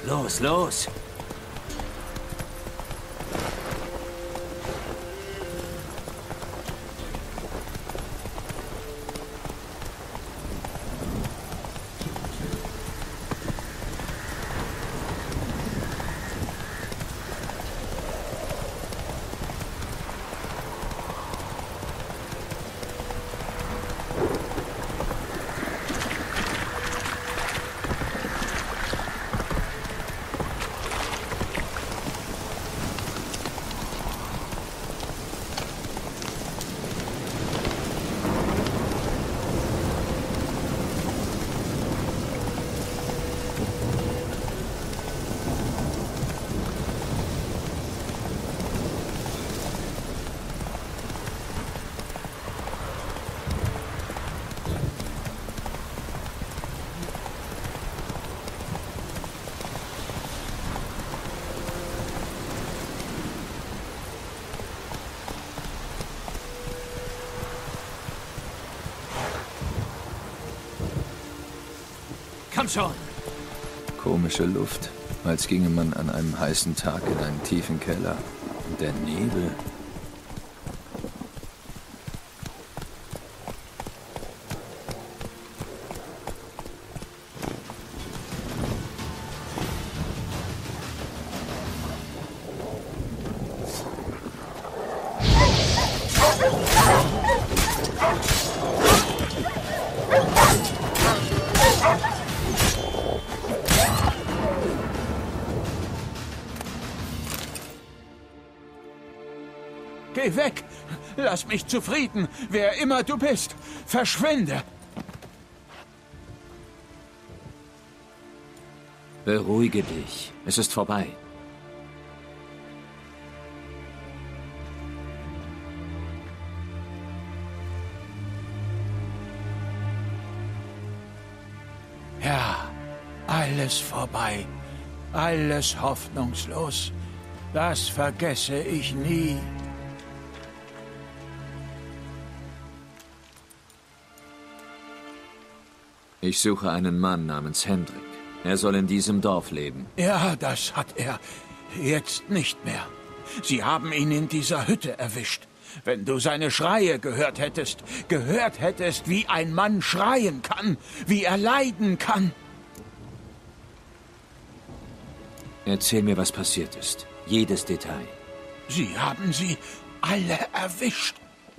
Los, los! Komm schon! Komische Luft, als ginge man an einem heißen Tag in einen tiefen Keller. Und der Nebel. Geh weg! Lass mich zufrieden, wer immer du bist. Verschwinde! Beruhige dich. Es ist vorbei. Ja, alles vorbei. Alles hoffnungslos. Das vergesse ich nie. Ich suche einen Mann namens Hendrik. Er soll in diesem Dorf leben. Ja, das hat er. Jetzt nicht mehr. Sie haben ihn in dieser Hütte erwischt. Wenn du seine Schreie gehört hättest, wie ein Mann schreien kann, wie er leiden kann. Erzähl mir, was passiert ist. Jedes Detail. Sie haben sie alle erwischt.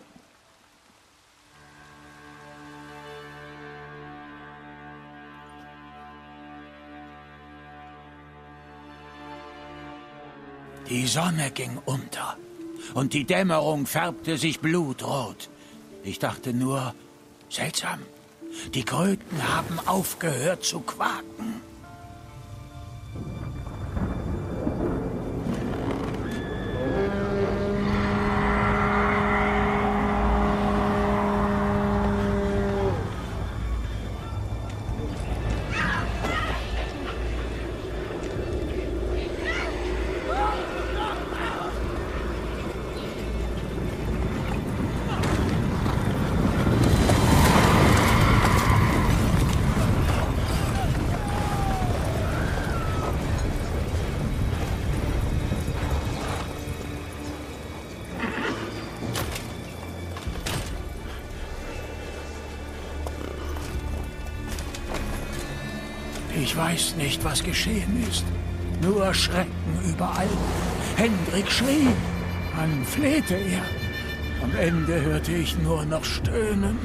Die Sonne ging unter und die Dämmerung färbte sich blutrot. Ich dachte nur, seltsam, die Kröten haben aufgehört zu quaken. Ich weiß nicht, was geschehen ist. Nur Schrecken überall. Hendrik schrie. Dann flehte er. Am Ende hörte ich nur noch Stöhnen.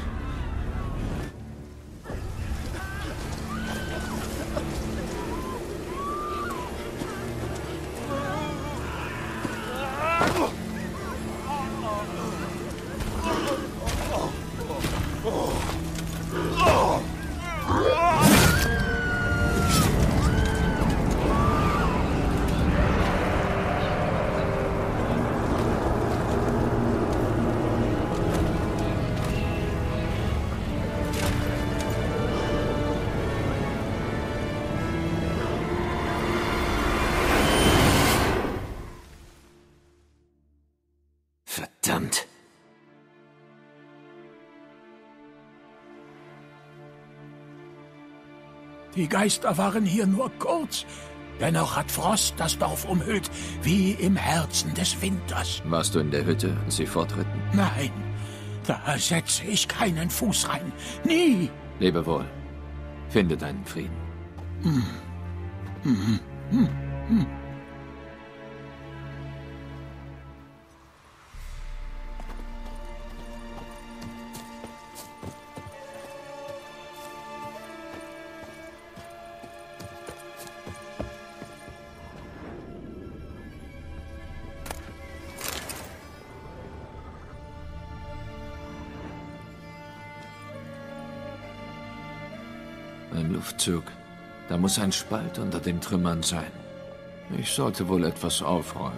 Verdammt! Die Geister waren hier nur kurz. Dennoch hat Frost das Dorf umhüllt, wie im Herzen des Winters. Warst du in der Hütte, als sie fortritten? Nein, da setze ich keinen Fuß rein. Nie! Lebe wohl. Finde deinen Frieden. Ein Luftzug. Da muss ein Spalt unter den Trümmern sein. Ich sollte wohl etwas aufräumen.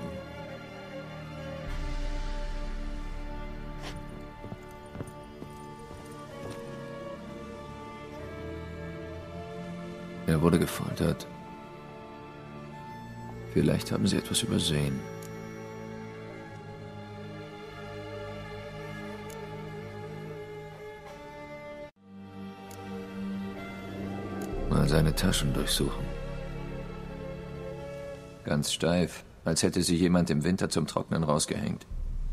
Er wurde gefoltert. Vielleicht haben sie etwas übersehen. Mal seine Taschen durchsuchen. Ganz steif, als hätte sie jemand im Winter zum Trocknen rausgehängt.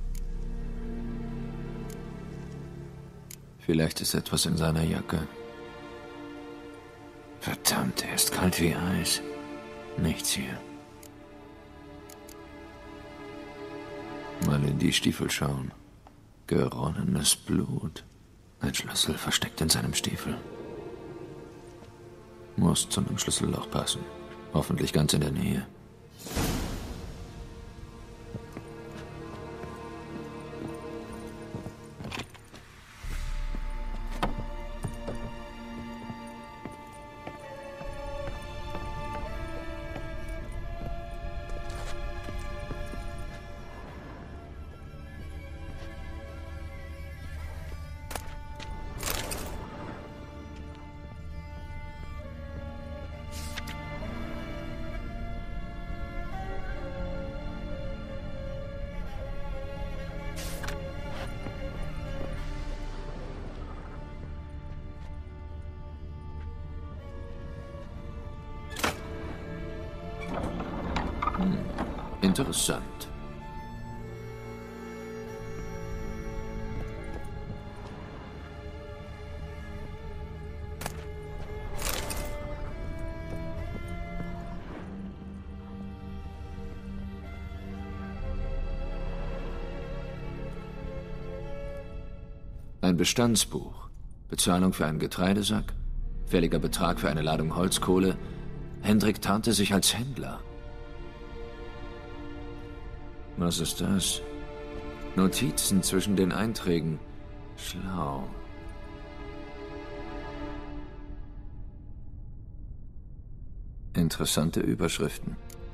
Vielleicht ist etwas in seiner Jacke. Verdammt, er ist kalt wie Eis. Nichts hier. Mal in die Stiefel schauen. Geronnenes Blut. Ein Schlüssel versteckt in seinem Stiefel. Muss zu einem Schlüsselloch passen. Hoffentlich ganz in der Nähe. Interessant. Ein Bestandsbuch. Bezahlung für einen Getreidesack. Fälliger Betrag für eine Ladung Holzkohle. Hendrik tarnte sich als Händler. Was ist das? Notizen zwischen den Einträgen. Schlau. Interessante Überschriften.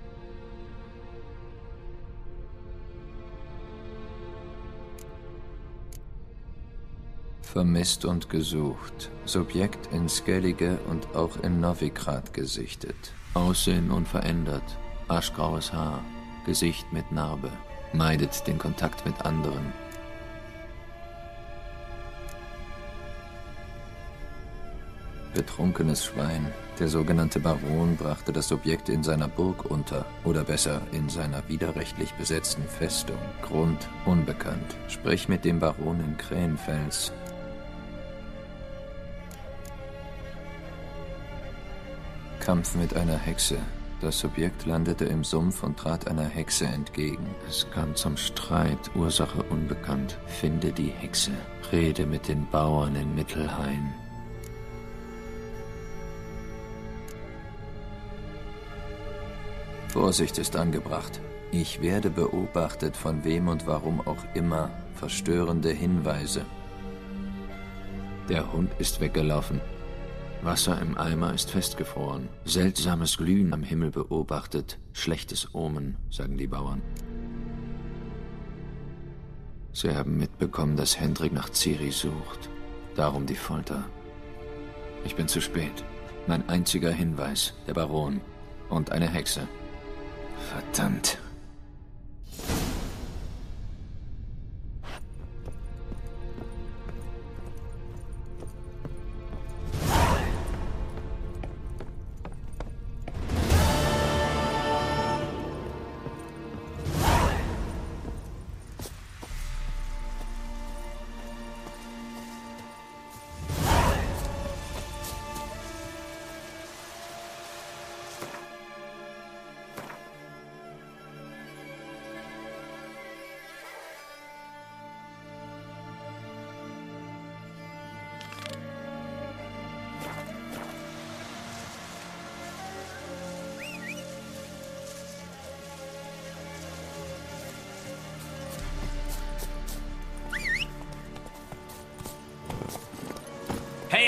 Vermisst und gesucht. Subjekt in Skellige und auch in Novigrad gesichtet. Aussehen unverändert. Aschgraues Haar. Gesicht mit Narbe. Meidet den Kontakt mit anderen. Betrunkenes Schwein. Der sogenannte Baron brachte das Subjekt in seiner Burg unter. Oder besser, in seiner widerrechtlich besetzten Festung. Grund unbekannt. Sprich mit dem Baron in Krähenfels. Kampf mit einer Hexe. Das Subjekt landete im Sumpf und trat einer Hexe entgegen. Es kam zum Streit, Ursache unbekannt. Finde die Hexe. Rede mit den Bauern in Mittelhain. Vorsicht ist angebracht. Ich werde beobachtet, von wem und warum auch immer. Verstörende Hinweise. Der Hund ist weggelaufen. Wasser im Eimer ist festgefroren. Seltsames Glühen am Himmel beobachtet. Schlechtes Omen, sagen die Bauern. Sie haben mitbekommen, dass Hendrik nach Ciri sucht. Darum die Folter. Ich bin zu spät. Mein einziger Hinweis, der Baron. Und eine Hexe. Verdammt.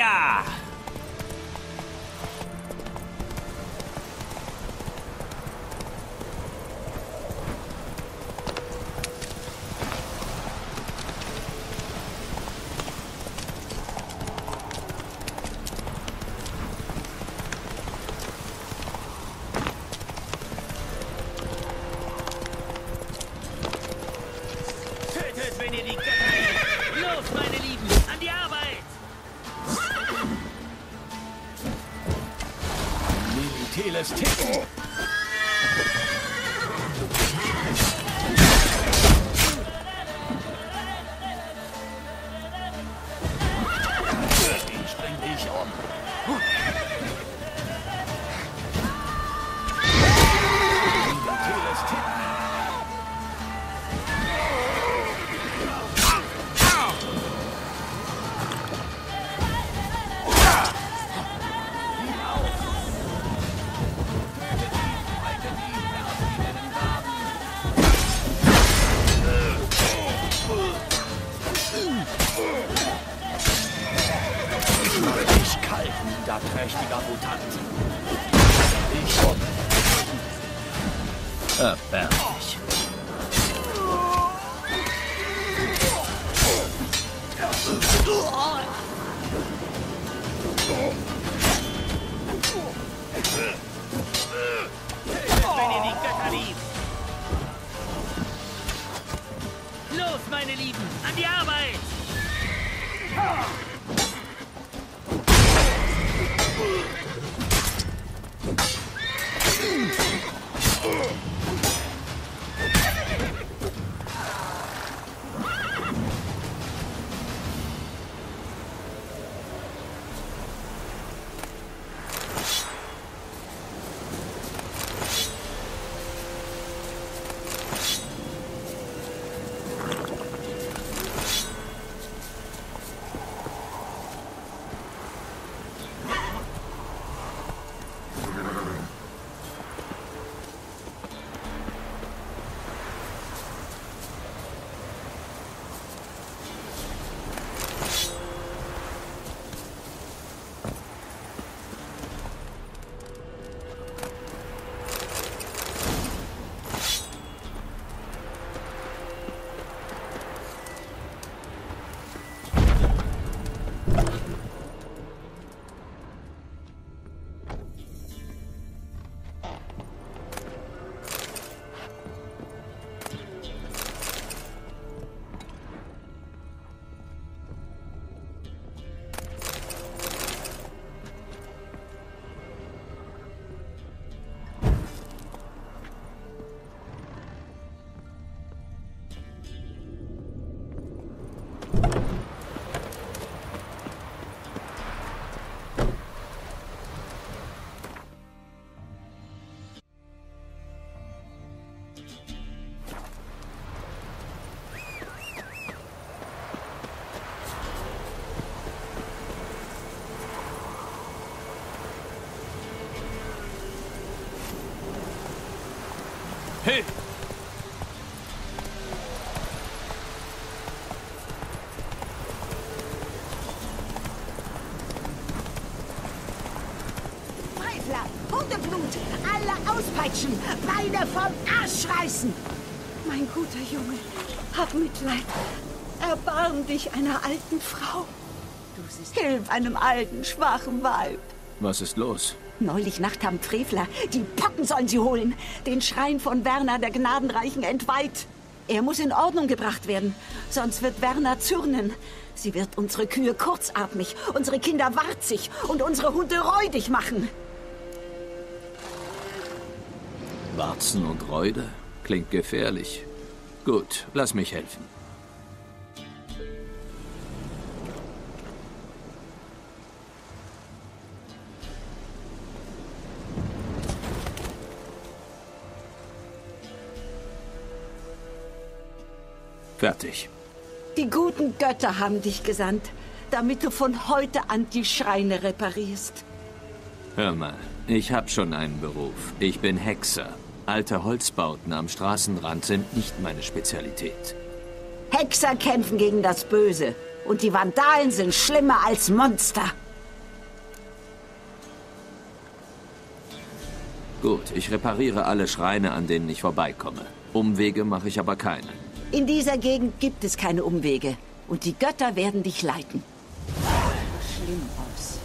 Ja! Tötet, wenn ihr die Götter liebt. Los, meine Lieben, an die Arbeit! Teles Ticken. Ich bring dich um. Teles Ticken. Niederträchtiger Mutant. Ich komme. Erbärmlich. Wenn ihr die Götter liebt. Los, meine Lieben, an die Arbeit! Hey! Frevler, Hundeblut, alle auspeitschen, Beine vom Arsch reißen! Mein guter Junge, hab Mitleid. Erbarm dich einer alten Frau. Hilf einem alten, schwachen Weib. Was ist los? Neulich Nacht haben Frevler, die Pocken sollen sie holen, den Schrein von Werner der Gnadenreichen entweiht. Er muss in Ordnung gebracht werden, sonst wird Werner zürnen. Sie wird unsere Kühe kurzatmig, unsere Kinder warzig und unsere Hunde räudig machen. Warzen und Räude? Klingt gefährlich. Gut, lass mich helfen. Fertig. Die guten Götter haben dich gesandt, damit du von heute an die Schreine reparierst. Hör mal, ich hab schon einen Beruf. Ich bin Hexer. Alte Holzbauten am Straßenrand sind nicht meine Spezialität. Hexer kämpfen gegen das Böse und die Vandalen sind schlimmer als Monster. Gut, ich repariere alle Schreine, an denen ich vorbeikomme. Umwege mache ich aber keine. In dieser Gegend gibt es keine Umwege. Und die Götter werden dich leiten. Schlimm aus.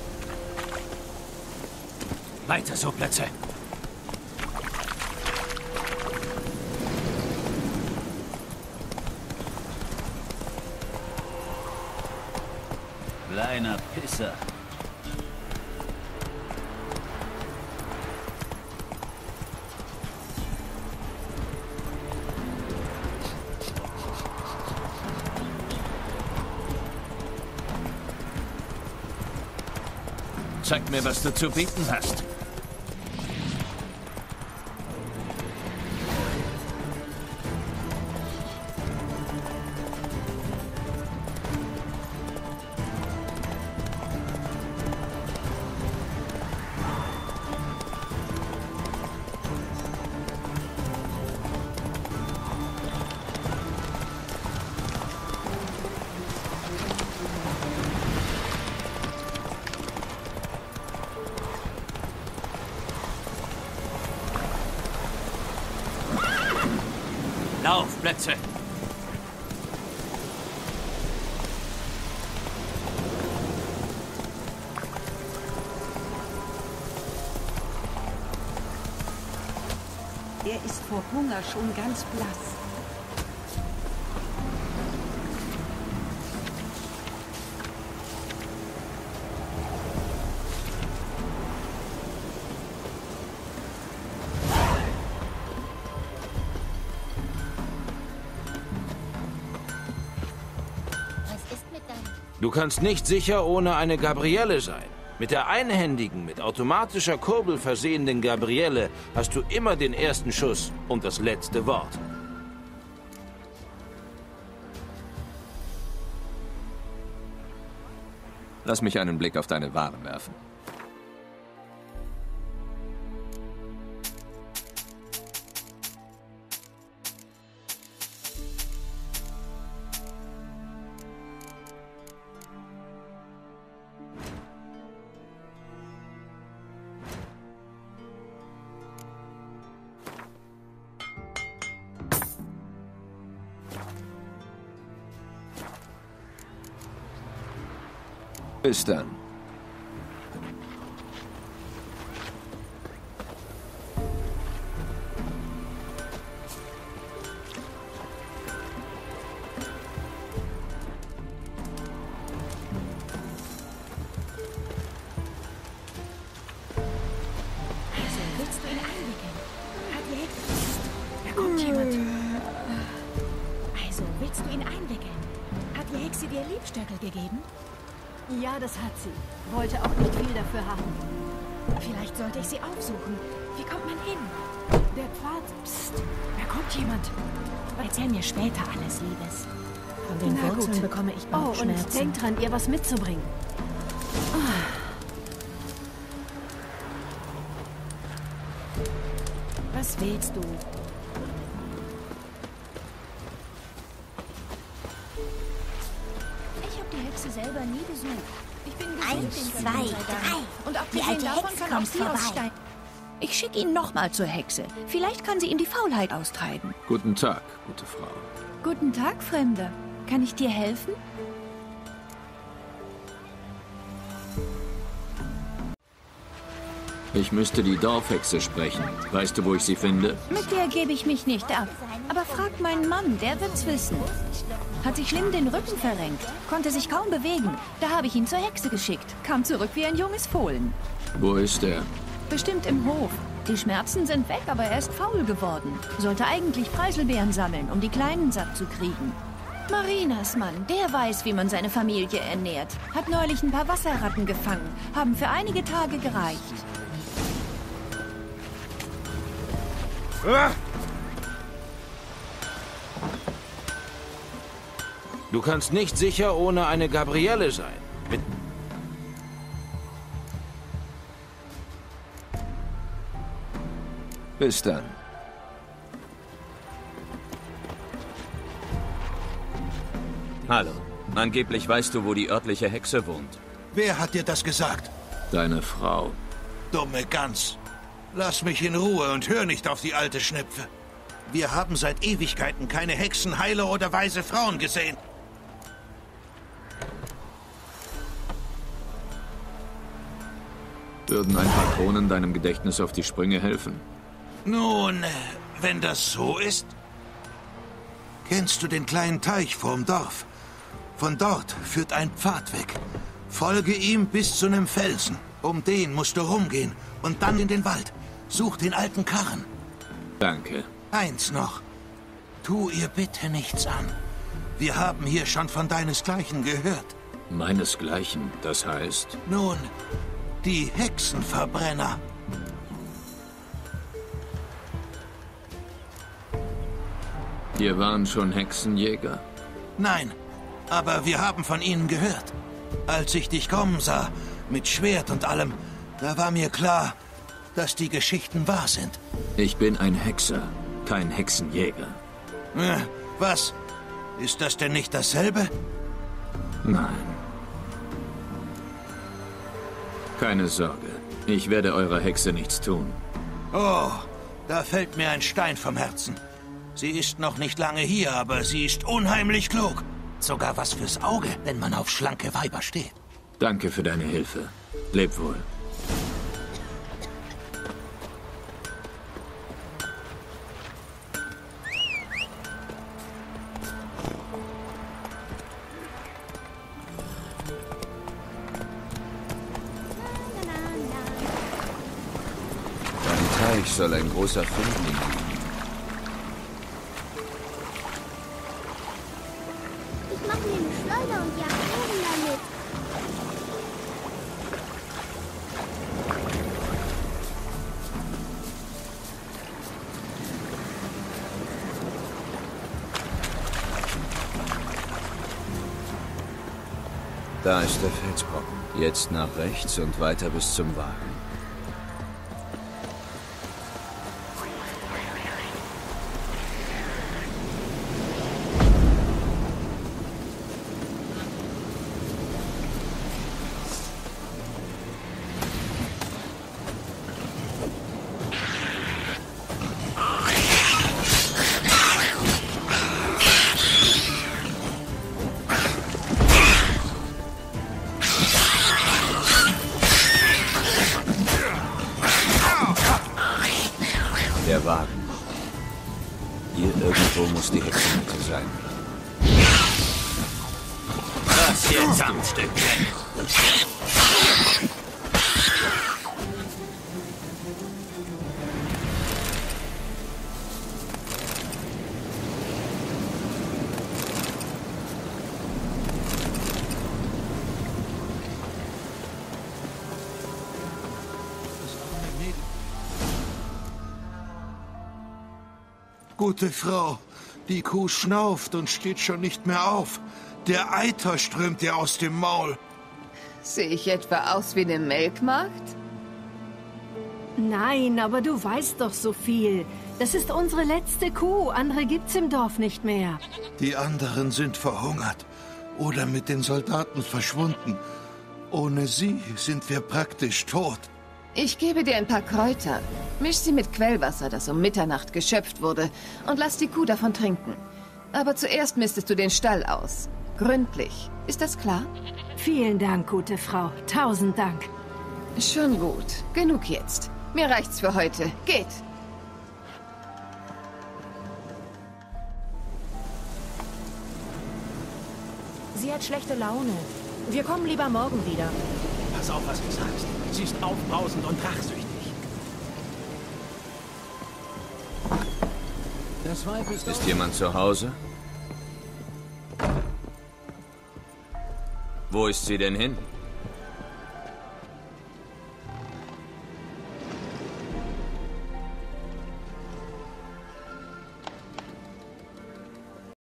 Weiter so, Plätze. Kleiner Pisser. Zeig mir, was du zu bieten hast. Laufplätze! Er ist vor Hunger schon ganz blass. Du kannst nicht sicher ohne eine Gabrielle sein. Mit der einhändigen, mit automatischer Kurbel versehenden Gabrielle hast du immer den ersten Schuss und das letzte Wort. Lass mich einen Blick auf deine Waren werfen. Bis dann. Willst du ihn einwickeln? Hat die Hexe... Da kommt jemand. Also, willst du ihn einwickeln? Hat die Hexe dir Liebstöckel gegeben? Ja, das hat sie. Wollte auch nicht viel dafür haben. Vielleicht sollte ich sie aufsuchen. Wie kommt man hin? Der Pfad... Psst, da kommt jemand. Erzähl mir später alles, Liebes. Von den Wurzeln bekomme ich Bauchschmerzen. Und denk dran, ihr was mitzubringen. Was willst du? Ich habe die Hexe selber nie besucht. Ich bin 1, 2, 3. Und Die alte Hexe kommt vorbei. Ich schicke ihn nochmal zur Hexe. Vielleicht kann sie ihm die Faulheit austreiben. Guten Tag, gute Frau. Guten Tag, Fremder. Kann ich dir helfen? Ich müsste die Dorfhexe sprechen. Weißt du, wo ich sie finde? Mit der gebe ich mich nicht ab. Aber frag meinen Mann, der wird's wissen. Hat sich schlimm den Rücken verrenkt, konnte sich kaum bewegen. Da habe ich ihn zur Hexe geschickt. Kam zurück wie ein junges Fohlen. Wo ist er? Bestimmt im Hof. Die Schmerzen sind weg, aber er ist faul geworden. Sollte eigentlich Preiselbeeren sammeln, um die Kleinen satt zu kriegen. Marinas Mann, der weiß, wie man seine Familie ernährt. Hat neulich ein paar Wasserratten gefangen. Haben für einige Tage gereicht. Du kannst nicht sicher ohne eine Gabrielle sein. Bis dann. Hallo. Angeblich weißt du, wo die örtliche Hexe wohnt. Wer hat dir das gesagt? Deine Frau. Dumme Gans. Lass mich in Ruhe und hör nicht auf die alte Schnepfe. Wir haben seit Ewigkeiten keine Hexen, Heiler oder weise Frauen gesehen. Würden ein paar Kronen deinem Gedächtnis auf die Sprünge helfen? Nun, wenn das so ist... Kennst du den kleinen Teich vorm Dorf? Von dort führt ein Pfad weg. Folge ihm bis zu einem Felsen. Um den musst du rumgehen und dann in den Wald. Such den alten Karren. Danke. Eins noch. Tu ihr bitte nichts an. Wir haben hier schon von deinesgleichen gehört. Meinesgleichen, das heißt? Nun, die Hexenverbrenner. Wir waren schon Hexenjäger? Nein, aber wir haben von ihnen gehört. Als ich dich kommen sah, mit Schwert und allem, da war mir klar, dass die Geschichten wahr sind. Ich bin ein Hexer, kein Hexenjäger. Was? Ist das denn nicht dasselbe? Nein. Keine Sorge, ich werde eurer Hexe nichts tun. Oh, da fällt mir ein Stein vom Herzen. Sie ist noch nicht lange hier, aber sie ist unheimlich klug. Sogar was fürs Auge, wenn man auf schlanke Weiber steht. Danke für deine Hilfe. Leb wohl. Am Teich soll ein großer Findling liegen. Ich mache mir eine Schleuder und jag Vögel damit. Da ist der Felsbrocken. Jetzt nach rechts und weiter bis zum Wagen. Der Wagen. Hier irgendwo muss die Hexenhütte sein. Das hier Samtstückchen. Gute Frau, die Kuh schnauft und steht schon nicht mehr auf. Der Eiter strömt ihr aus dem Maul. Sehe ich etwa aus wie eine Melkmagd? Nein, aber du weißt doch so viel. Das ist unsere letzte Kuh. Andere gibt's im Dorf nicht mehr. Die anderen sind verhungert oder mit den Soldaten verschwunden. Ohne sie sind wir praktisch tot. Ich gebe dir ein paar Kräuter. Misch sie mit Quellwasser, das um Mitternacht geschöpft wurde, und lass die Kuh davon trinken. Aber zuerst mistest du den Stall aus. Gründlich. Ist das klar? Vielen Dank, gute Frau. 1000 Dank. Schon gut. Genug jetzt. Mir reicht's für heute. Geht! Sie hat schlechte Laune. Wir kommen lieber morgen wieder. Pass auf, was du sagst. Sie ist aufbrausend und rachsüchtig. Das Weib Ist jemand zu Hause? Wo ist sie denn hin?